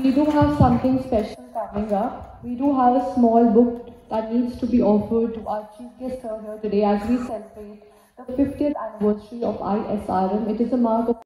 we do have something special coming up. We do have a small book that needs to be offered to our chief guest sir here today as we celebrate the 50th anniversary of ISRM. It is a mark of